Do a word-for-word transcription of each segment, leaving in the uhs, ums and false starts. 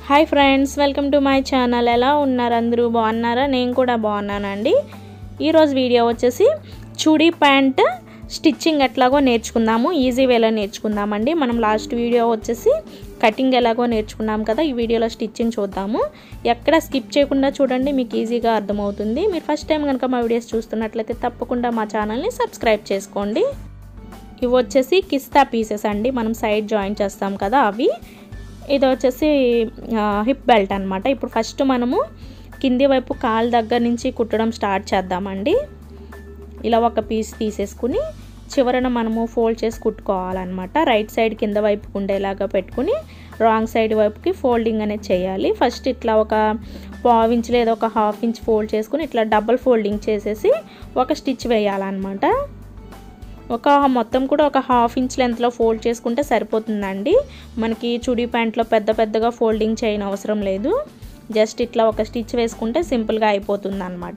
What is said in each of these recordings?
Hi friends, welcome to my channel. ఎలా ఉన్నారు అందరూ? బాగున్నారా? నేను కూడా బాగున్నానండి. ఈరోజు వీడియో వచ్చేసి చుడీ ప్యాంట్ స్టిచ్చింగ్ ఎట్లాగో నేర్చుకుందాము, ఈజీ వేలో నేర్చుకుందామండి. మనం లాస్ట్ వీడియో వచ్చేసి కటింగ్ ఎలాగో నేర్చుకున్నాం కదా, ఈ వీడియోలో స్టిచ్చింగ్ చూద్దాము. ఎక్కడ స్కిప్ చేయకుండా చూడండి, మీకు ఈజీగా అర్థమవుతుంది. మీరు ఫస్ట్ టైం కనుక మా వీడియోస్ చూస్తున్నట్లయితే తప్పకుండా మా ఛానల్ని సబ్స్క్రైబ్ చేసుకోండి. ఇవి వచ్చేసి కిస్తా పీసెస్ అండి, మనం సైడ్ జాయిన్ చేస్తాం కదా అవి. ఇది వచ్చేసి హిప్ బెల్ట్ అనమాట. ఇప్పుడు ఫస్ట్ మనము కింది వైపు కాలు దగ్గర నుంచి కుట్టడం స్టార్ట్ చేద్దామండి. ఇలా ఒక పీస్ తీసేసుకుని చివరన మనము ఫోల్డ్ చేసి కుట్టుకోవాలన్నమాట. రైట్ సైడ్ కింద వైపుకు ఉండేలాగా పెట్టుకుని రాంగ్ సైడ్ వైపుకి ఫోల్డింగ్ అనేది చేయాలి. ఫస్ట్ ఇట్లా ఒక పావు ఇంచ్ లేదా ఒక హాఫ్ ఇంచ్ ఫోల్డ్ చేసుకుని ఇట్లా డబుల్ ఫోల్డింగ్ చేసేసి ఒక స్టిచ్ వేయాలన్నమాట. ఒక మొత్తం కూడా ఒక హాఫ్ ఇంచ్ లెంత్లో ఫోల్డ్ చేసుకుంటే సరిపోతుందండి. మనకి చుడీ ప్యాంట్లో పెద్ద పెద్దగా ఫోల్డింగ్ చేయని అవసరం లేదు. జస్ట్ ఇట్లా ఒక స్టిచ్ వేసుకుంటే సింపుల్గా అయిపోతుంది అన్నమాట.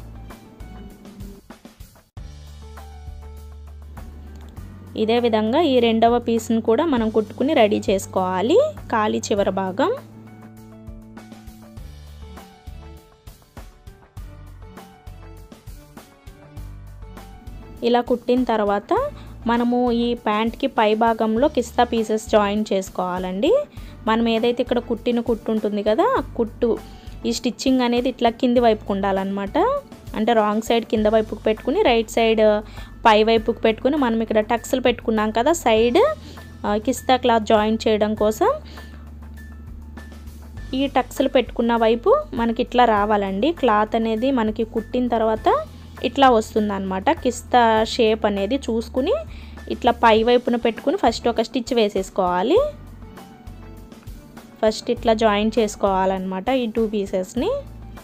ఇదే విధంగా ఈ రెండవ పీస్ని కూడా మనం కుట్టుకుని రెడీ చేసుకోవాలి. ఖాళీ చివరి భాగం ఇలా కుట్టిన తర్వాత మనము ఈ ప్యాంట్కి పై భాగంలో కిస్తా పీసెస్ జాయిన్ చేసుకోవాలండి. మనం ఏదైతే ఇక్కడ కుట్టిన కుట్టు ఉంటుంది కదా, ఆ కుట్టు ఈ స్టిచ్చింగ్ అనేది ఇట్లా కింది వైపుకు ఉండాలన్నమాట. అంటే రాంగ్ సైడ్ కింద వైపుకు పెట్టుకుని రైట్ సైడ్ పై వైపుకు పెట్టుకుని మనం ఇక్కడ టక్స్లు పెట్టుకున్నాం కదా, సైడ్ కిస్తా క్లాత్ జాయిన్ చేయడం కోసం ఈ టక్స్లు పెట్టుకున్న వైపు మనకి ఇట్లా రావాలండి. క్లాత్ అనేది మనకి కుట్టిన తర్వాత ఇట్లా వస్తుంది అనమాట. కిస్తా షేప్ అనేది చూసుకుని ఇట్లా పై వైపున పెట్టుకుని ఫస్ట్ ఒక స్టిచ్ వేసేసుకోవాలి. ఫస్ట్ ఇట్లా జాయిన్ చేసుకోవాలన్నమాట ఈ టూ పీసెస్ని.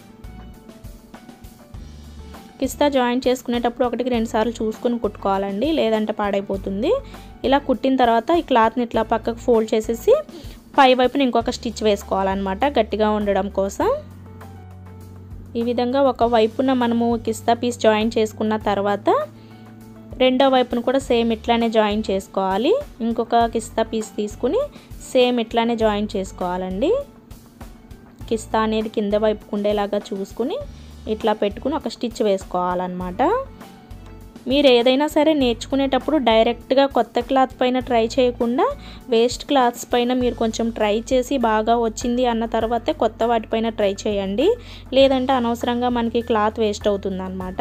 కిస్తా జాయిన్ చేసుకునేటప్పుడు ఒకటికి రెండు సార్లు చూసుకుని కుట్టుకోవాలండి, లేదంటే పాడైపోతుంది. ఇలా కుట్టిన తర్వాత ఈ క్లాత్ని ఇట్లా పక్కకు ఫోల్డ్ చేసేసి పై వైపున ఇంకొక స్టిచ్ వేసుకోవాలన్నమాట, గట్టిగా ఉండడం కోసం. ఈ విధంగా ఒక వైపున మనము కిస్తా పీస్ జాయిన్ చేసుకున్న తర్వాత రెండో వైపున కూడా సేమ్ ఇట్లానే జాయిన్ చేసుకోవాలి. ఇంకొక కిస్తా పీస్ తీసుకుని సేమ్ ఇట్లానే జాయిన్ చేసుకోవాలండి. కిస్తా అనేది కింద వైపుకు ఉండేలాగా చూసుకుని ఇట్లా పెట్టుకుని ఒక స్టిచ్ వేసుకోవాలన్నమాట. మీరు ఏదైనా సరే నేర్చుకునేటప్పుడు డైరెక్ట్గా కొత్త క్లాత్ పైన ట్రై చేయకుండా వేస్ట్ క్లాత్స్ పైన మీరు కొంచెం ట్రై చేసి బాగా వచ్చింది అన్న తర్వాతే కొత్త వాటిపైన ట్రై చేయండి, లేదంటే అనవసరంగా మనకి క్లాత్ వేస్ట్ అవుతుంది అన్నమాట.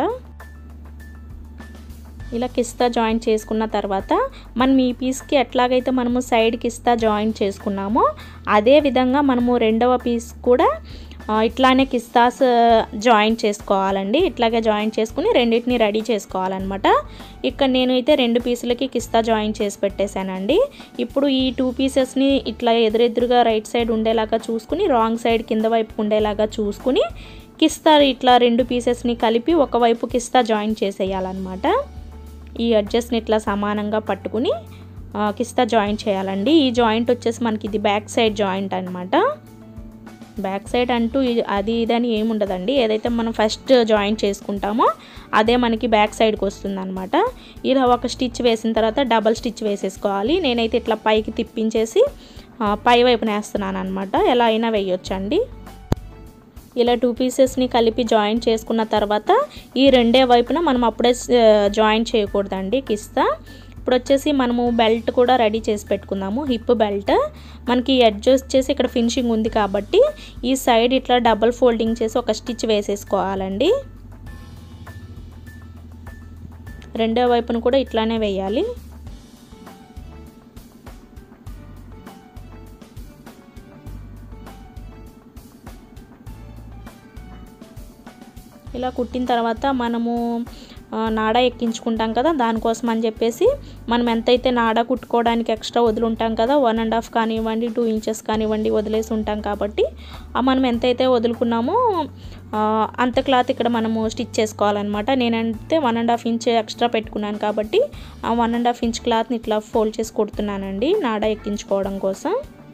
ఇలా కిస్తా జాయిన్ చేసుకున్న తర్వాత మనం ఈ పీస్కి ఎట్లాగైతే మనము సైడ్ కిస్తా జాయిన్ చేసుకున్నామో అదే విధంగా మనము రెండవ పీస్ కూడా ఇట్లానే కిస్తాస్ జాయిన్ చేసుకోవాలండి. ఇట్లాగే జాయిన్ చేసుకుని రెండింటిని రెడీ చేసుకోవాలన్నమాట. ఇక్కడ నేను అయితే రెండు పీసులకి కిస్తా జాయిన్ చేసి పెట్టేశానండి. ఇప్పుడు ఈ టూ పీసెస్ని ఇట్లా ఎదురెదురుగా రైట్ సైడ్ ఉండేలాగా చూసుకుని రాంగ్ సైడ్ కింద వైపు ఉండేలాగా చూసుకుని కిస్తా ఇట్లా రెండు పీసెస్ని కలిపి ఒకవైపు కిస్తా జాయిన్ చేసేయాలన్నమాట. ఈ అడ్జస్ట్ని ఇట్లా సమానంగా పట్టుకుని కిస్తా జాయిన్ చేయాలండి. ఈ జాయింట్ వచ్చేసి మనకి ఇది బ్యాక్ సైడ్ జాయింట్ అనమాట. బ్యాక్ సైడ్ అంటూ అది ఇదని ఏమి ఉండదండి, ఏదైతే మనం ఫస్ట్ జాయిన్ చేసుకుంటామో అదే మనకి బ్యాక్ సైడ్కి వస్తుంది అనమాట. ఇలా ఒక స్టిచ్ వేసిన తర్వాత డబల్ స్టిచ్ వేసేసుకోవాలి. నేనైతే ఇట్లా పైకి తిప్పించేసి పై వైపున వేస్తున్నాను అనమాట. ఎలా అయినా వేయొచ్చండి. ఇలా టూ పీసెస్ని కలిపి జాయిన్ చేసుకున్న తర్వాత ఈ రెండే వైపున మనం అప్పుడే జాయిన్ చేయకూడదండి కిస్తా. ఇప్పుడు వచ్చేసి మనము బెల్ట్ కూడా రెడీ చేసి పెట్టుకుందాము. హిప్ బెల్ట్ మనకి ఎడ్జ్ వచ్చేసి ఇక్కడ ఫినిషింగ్ ఉంది కాబట్టి ఈ సైడ్ ఇట్లా డబల్ ఫోల్డింగ్ చేసి ఒక స్టిచ్ వేసేసుకోవాలండి. రెండో వైపును కూడా ఇట్లానే వేయాలి. ఇలా కుట్టిన తర్వాత మనము నాడ ఎక్కించుకుంటాం కదా, దానికోసం అని చెప్పేసి మనం ఎంతైతే నాడ కుట్టుకోవడానికి ఎక్స్ట్రా వదులుంటాం కదా, వన్ అండ్ హాఫ్ కానివ్వండి టూ ఇంచెస్ కానివ్వండి వదిలేసి ఉంటాం కాబట్టి మనం ఎంతైతే వదులుకున్నామో అంత క్లాత్ ఇక్కడ మనము స్టిచ్ చేసుకోవాలన్నమాట. నేనంటే one and half inch extra పెట్టుకున్నాను కాబట్టి ఆ వన్ అండ్ హాఫ్ ఇంచ్ క్లాత్ని ఇట్లా ఫోల్డ్ చేసి కుడుతున్నానండి నాడ ఎక్కించుకోవడం కోసం.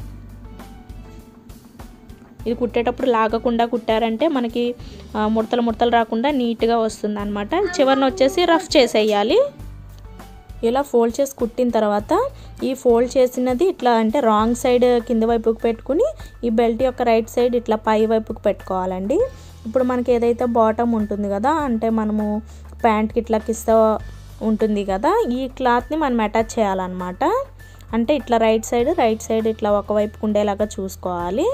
ఇది కుట్టేటప్పుడు లాగకుండా కుట్టారంటే మనకి ముడతలు ముడతలు రాకుండా నీట్గా వస్తుంది అనమాట. చివరిన వచ్చేసి రఫ్ చేసేయాలి. ఇలా ఫోల్డ్ చేసి కుట్టిన తర్వాత ఈ ఫోల్డ్ చేసినది ఇట్లా అంటే రాంగ్ సైడ్ కింద వైపుకి పెట్టుకుని ఈ బెల్ట్ యొక్క రైట్ సైడ్ ఇట్లా పై వైపుకి పెట్టుకోవాలండి. ఇప్పుడు మనకి ఏదైతే బాటమ్ ఉంటుంది కదా, అంటే మనము ప్యాంట్కి ఇట్లా కిస్తా ఉంటుంది కదా, ఈ క్లాత్ని మనం అటాచ్ చేయాలన్నమాట. అంటే ఇట్లా రైట్ సైడ్ రైట్ సైడ్ ఇట్లా ఒకవైపుకు ఉండేలాగా చూసుకోవాలి.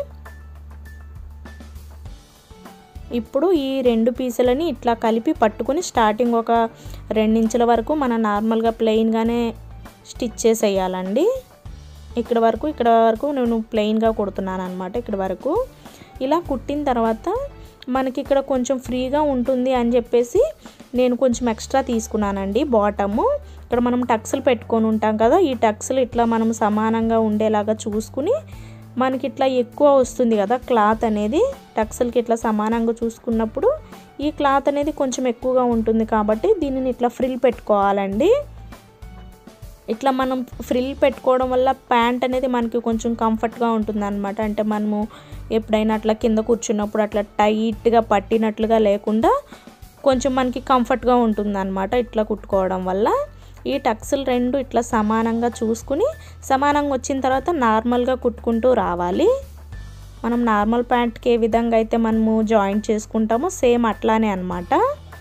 ఇప్పుడు ఈ రెండు పీసులని ఇట్లా కలిపి పట్టుకుని స్టార్టింగ్ ఒక రెండించుల వరకు మనం నార్మల్గా ప్లెయిన్గానే స్టిచ్ చేసేయాలండి. ఇక్కడ వరకు ఇక్కడ వరకు నేను ప్లెయిన్గా కుడుతున్నాను అనమాట. ఇక్కడ వరకు ఇలా కుట్టిన తర్వాత మనకి ఇక్కడ కొంచెం ఫ్రీగా ఉంటుంది అని చెప్పేసి నేను కొంచెం ఎక్స్ట్రా తీసుకున్నానండి బాటము. ఇక్కడ మనం టక్స్లు పెట్టుకొని ఉంటాం కదా, ఈ టక్స్లు ఇట్లా మనం సమానంగా ఉండేలాగా చూసుకుని మనకి ఇట్లా ఎక్కువ వస్తుంది కదా క్లాత్ అనేది, టక్స్లకి ఇట్లా సమానంగా చూసుకున్నప్పుడు ఈ క్లాత్ అనేది కొంచెం ఎక్కువగా ఉంటుంది కాబట్టి దీనిని ఇట్లా ఫ్రిల్ పెట్టుకోవాలండి. ఇట్లా మనం ఫ్రిల్ పెట్టుకోవడం వల్ల ప్యాంట్ అనేది మనకి కొంచెం కంఫర్ట్గా ఉంటుంది అనమాట. అంటే మనము ఎప్పుడైనా అట్లా కింద కూర్చున్నప్పుడు అట్లా టైట్గా పట్టినట్లుగా లేకుండా కొంచెం మనకి కంఫర్ట్గా ఉంటుంది అనమాట ఇట్లా కుట్టుకోవడం వల్ల. ఈ టక్స్లు రెండు ఇట్లా సమానంగా చూసుకుని సమానంగా వచ్చిన తర్వాత నార్మల్గా కుట్టుకుంటూ రావాలి. మనం నార్మల్ ప్యాంట్కి ఏ విధంగా అయితే మనము జాయింట్ చేసుకుంటామో సేమ్ అట్లానే అనమాట.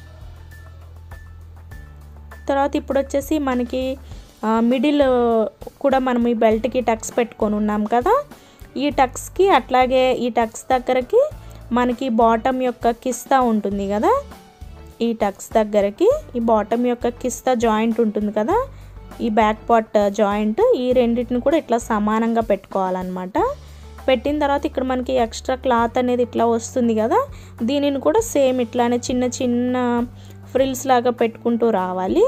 తర్వాత ఇప్పుడు వచ్చేసి మనకి మిడిల్ కూడా మనం ఈ బెల్ట్కి టక్స్ పెట్టుకొని ఉన్నాం కదా, ఈ టక్స్కి అట్లాగే ఈ టక్స్ దగ్గరకి మనకి బాటమ్ యొక్క కిస్తా ఉంటుంది కదా, ఈ టక్స్ దగ్గరకి ఈ బాటమ్ యొక్క కిస్తా జాయింట్ ఉంటుంది కదా, ఈ బ్యాక్ పార్ట్ జాయింట్, ఈ రెండింటిని కూడా ఇట్లా సమానంగా పెట్టుకోవాలన్నమాట. పెట్టిన తర్వాత ఇక్కడ మనకి ఎక్స్ట్రా క్లాత్ అనేది ఇట్లా వస్తుంది కదా, దీనిని కూడా సేమ్ ఇట్లానే చిన్న చిన్న ఫ్రిల్స్ లాగా పెట్టుకుంటూ రావాలి.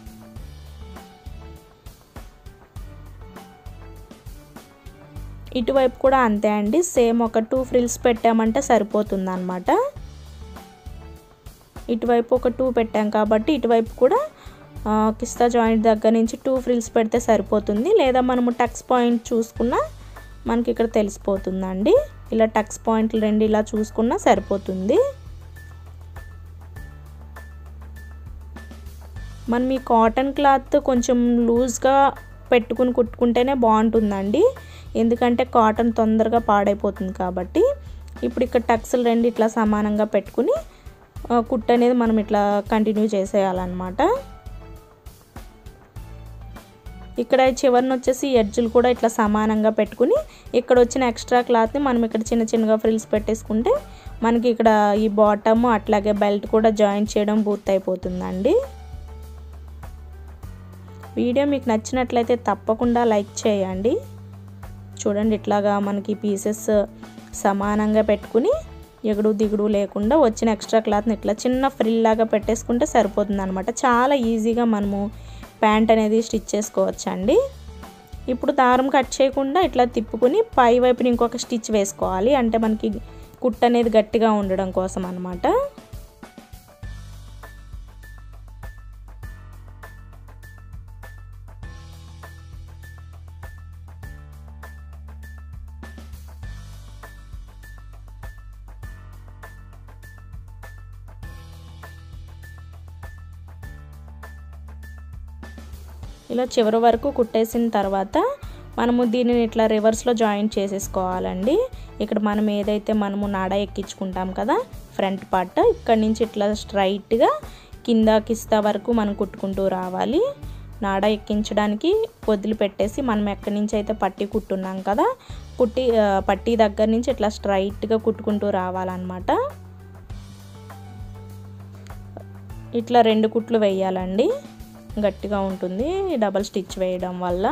ఇటువైపు కూడా అంతే అండి, సేమ్ ఒక టూ ఫ్రిల్స్ పెట్టామంటే సరిపోతుంది అన్నమాట. ఇటువైపు ఒక టూ పెట్టాం కాబట్టి ఇటువైపు కూడా కిస్తా జాయింట్ దగ్గర నుంచి టూ ఫ్రిల్స్ పెడితే సరిపోతుంది. లేదా మనము టక్స్ పాయింట్ చూసుకున్నా మనకి ఇక్కడ తెలిసిపోతుందండి. ఇలా టక్స్ పాయింట్లు రెండు ఇలా చూసుకున్నా సరిపోతుంది. మనం ఈ కాటన్ క్లాత్ కొంచెం లూజ్గా పెట్టుకుని కుట్టుకుంటేనే బాగుంటుందండి, ఎందుకంటే కాటన్ తొందరగా పాడైపోతుంది కాబట్టి. ఇప్పుడు ఇక్కడ టక్స్లు రెండు ఇట్లా సమానంగా పెట్టుకుని కుట్టు అనేది మనం ఇట్లా కంటిన్యూ చేసేయాలన్నమాట. ఇక్కడ చివరిని వచ్చేసి ఎడ్జులు కూడా ఇట్లా సమానంగా పెట్టుకుని ఇక్కడ వచ్చిన ఎక్స్ట్రా క్లాత్ని మనం ఇక్కడ చిన్న చిన్నగా ఫ్రిల్స్ పెట్టేసుకుంటే మనకి ఇక్కడ ఈ బాటమ్ అట్లాగే బెల్ట్ కూడా జాయింట్ చేయడం పూర్తయిపోతుందండి. వీడియో మీకు నచ్చినట్లయితే తప్పకుండా లైక్ చేయండి. చూడండి, ఇట్లాగా మనకి పీసెస్ సమానంగా పెట్టుకుని ఎగుడు దిగుడు లేకుండా వచ్చిన ఎక్స్ట్రా క్లాత్ని ఇట్లా చిన్న ఫ్రిల్ లాగా పెట్టేసుకుంటే సరిపోతుంది అనమాట. చాలా ఈజీగా మనము ప్యాంట్ అనేది స్టిచ్ చేసుకోవచ్చు అండి. ఇప్పుడు దారం కట్ చేయకుండా ఇట్లా తిప్పుకుని పై వైపుని ఇంకొక స్టిచ్ వేసుకోవాలి, అంటే మనకి కుట్టు అనేది గట్టిగా ఉండడం కోసం అన్నమాట. ఇలా చివరి వరకు కుట్టేసిన తర్వాత మనము దీనిని ఇట్లా రివర్స్లో జాయింట్ చేసేసుకోవాలండి. ఇక్కడ మనం ఏదైతే మనము నాడ ఎక్కించుకుంటాం కదా ఫ్రంట్ పార్ట్, ఇక్కడ నుంచి ఇట్లా స్ట్రైట్గా కింద కిస్తా వరకు మనం కుట్టుకుంటూ రావాలి. నాడ ఎక్కించడానికి వదిలిపెట్టేసి మనం ఎక్కడి నుంచి అయితే పట్టి కుట్టున్నాం కదా, కుట్టి పట్టి దగ్గర నుంచి ఇట్లా స్ట్రైట్గా కుట్టుకుంటూ రావాలన్నమాట. ఇట్లా రెండు కుట్లు వేయాలండి, గట్టిగా ఉంటుంది డబల్ స్టిచ్ వేయడం వల్ల.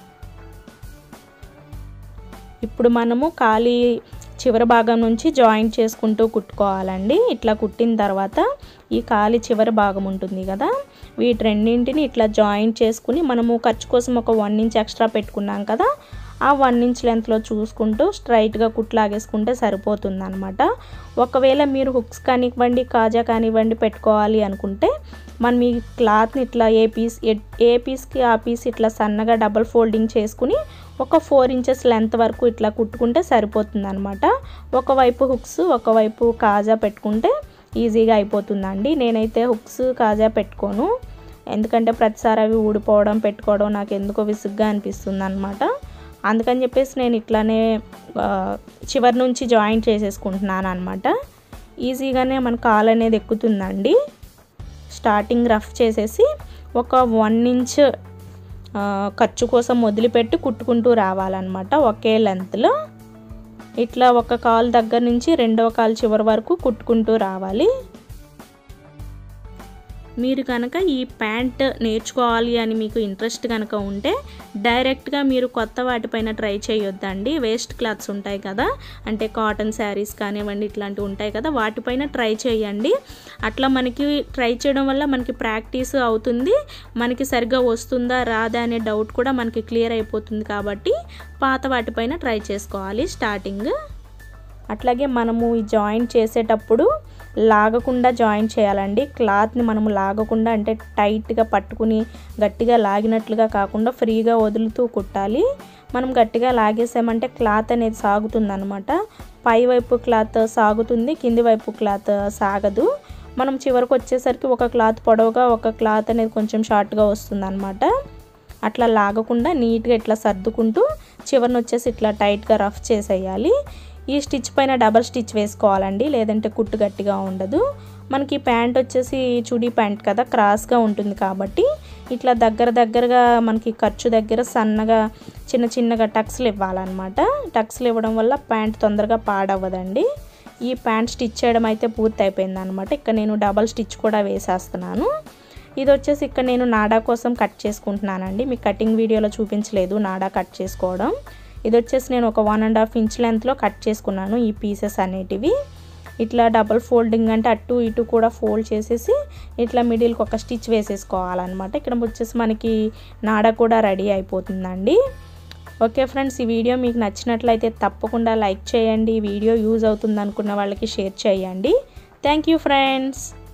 ఇప్పుడు మనము ఖాళీ చివరి భాగం నుంచి జాయింట్ చేసుకుంటూ కుట్టుకోవాలండి. ఇట్లా కుట్టిన తర్వాత ఈ ఖాళీ చివరి భాగం ఉంటుంది కదా, వీటి రెండింటిని ఇట్లా జాయింట్ చేసుకుని మనము ఖర్చు కోసం ఒక వన్ ఇంచ్ ఎక్స్ట్రా పెట్టుకున్నాం కదా, ఆ వన్ ఇంచ్ లెంత్లో చూసుకుంటూ స్ట్రైట్గా కుట్లాగేసుకుంటే సరిపోతుంది అనమాట. ఒకవేళ మీరు హుక్స్ కానివ్వండి కాజా కానివ్వండి పెట్టుకోవాలి అనుకుంటే మనం ఈ క్లాత్ని ఇట్లా ఏ పీస్ ఏ పీస్కి ఆ పీస్ ఇట్లా సన్నగా డబల్ ఫోల్డింగ్ చేసుకుని ఒక ఫోర్ ఇంచెస్ లెంత్ వరకు ఇట్లా కుట్టుకుంటే సరిపోతుంది అనమాట. ఒకవైపు హుక్స్ ఒకవైపు కాజా పెట్టుకుంటే ఈజీగా అయిపోతుందండి. నేనైతే హుక్స్ కాజా పెట్టుకోను, ఎందుకంటే ప్రతిసారి అవి ఊడిపోవడం పెట్టుకోవడం నాకు ఎందుకో విసుగ్గా అనిపిస్తుంది అనమాట. అందుకని చెప్పేసి నేను ఇట్లానే చివరి నుంచి జాయింట్ చేసేసుకుంటున్నాను అనమాట. ఈజీగానే మన కాలు అనేది ఎక్కుతుందండి. స్టార్టింగ్ రఫ్ చేసేసి ఒక వన్ ఇంచ్ ఖర్చు కోసం వదిలిపెట్టి కుట్టుకుంటూ రావాలన్నమాట ఒకే లెంత్లో. ఇట్లా ఒక కాలు దగ్గర నుంచి రెండవ కాలు చివరి వరకు కుట్టుకుంటూ రావాలి. మీరు కనుక ఈ ప్యాంట్ నేర్చుకోవాలి అని మీకు ఇంట్రెస్ట్ కనుక ఉంటే డైరెక్ట్గా మీరు కొత్త వాటిపైన ట్రై చేయొద్దండి. వేస్ట్ క్లాత్స్ ఉంటాయి కదా, అంటే కాటన్ శారీస్ కానివ్వండి, ఇట్లాంటివి ఉంటాయి కదా, వాటిపైన ట్రై చేయండి. అట్లా మనకి ట్రై చేయడం వల్ల మనకి ప్రాక్టీస్ అవుతుంది, మనకి సరిగ్గా వస్తుందా రాదా అనే డౌట్ కూడా మనకి క్లియర్ అయిపోతుంది. కాబట్టి పాత వాటిపైన ట్రై చేసుకోవాలి స్టార్టింగ్. అట్లాగే మనము ఈ జాయింట్ చేసేటప్పుడు లాగకుండా జాయింట్ చేయాలండి. క్లాత్ని మనము లాగకుండా, అంటే టైట్గా పట్టుకుని గట్టిగా లాగినట్లుగా కాకుండా ఫ్రీగా వదులుతూ కుట్టాలి. మనం గట్టిగా లాగేసామంటే క్లాత్ అనేది సాగుతుంది అనమాట. పై వైపు క్లాత్ సాగుతుంది, కింది వైపు క్లాత్ సాగదు. మనం చివరికి వచ్చేసరికి ఒక క్లాత్ పొడవుగా, ఒక క్లాత్ అనేది కొంచెం షార్ట్గా వస్తుంది అనమాట. అట్లా లాగకుండా నీట్గా ఇట్లా సర్దుకుంటూ చివరిని వచ్చేసి ఇట్లా టైట్గా రఫ్ చేసేయాలి. ఈ స్టిచ్ పైన డబల్ స్టిచ్ వేసుకోవాలండి, లేదంటే కుట్టు గట్టిగా ఉండదు. మనకి ప్యాంట్ వచ్చేసి చుడీ ప్యాంట్ కదా, క్రాస్గా ఉంటుంది కాబట్టి ఇట్లా దగ్గర దగ్గరగా మనకి ఖర్చు దగ్గర సన్నగా చిన్న చిన్నగా టక్స్లు ఇవ్వాలన్నమాట. టక్స్లు ఇవ్వడం వల్ల ప్యాంట్ తొందరగా పాడవ్వదండి. ఈ ప్యాంట్ స్టిచ్ చేయడం అయితే పూర్తి అయిపోయింది అనమాట. ఇక్కడ నేను డబల్ స్టిచ్ కూడా వేసేస్తున్నాను. ఇది వచ్చేసి ఇక్కడ నేను నాడా కోసం కట్ చేసుకుంటున్నానండి. మీకు కటింగ్ వీడియోలో చూపించలేదు నాడా కట్ చేసుకోవడం. ఇది వచ్చేసి నేను ఒక వన్ అండ్ హాఫ్ ఇంచ్ లెంత్లో కట్ చేసుకున్నాను ఈ పీసెస్ అనేటివి. ఇట్లా డబల్ ఫోల్డింగ్ అంటే అటు ఇటు కూడా ఫోల్డ్ చేసేసి ఇట్లా మిడిల్కి ఒక స్టిచ్ వేసేసుకోవాలన్నమాట. ఇక్కడ వచ్చేసి మనకి నాడా కూడా రెడీ అయిపోతుందండి. ఓకే ఫ్రెండ్స్, ఈ వీడియో మీకు నచ్చినట్లయితే తప్పకుండా లైక్ చేయండి. వీడియో యూజ్ అవుతుంది అనుకున్న వాళ్ళకి షేర్ చేయండి. Thank you friends.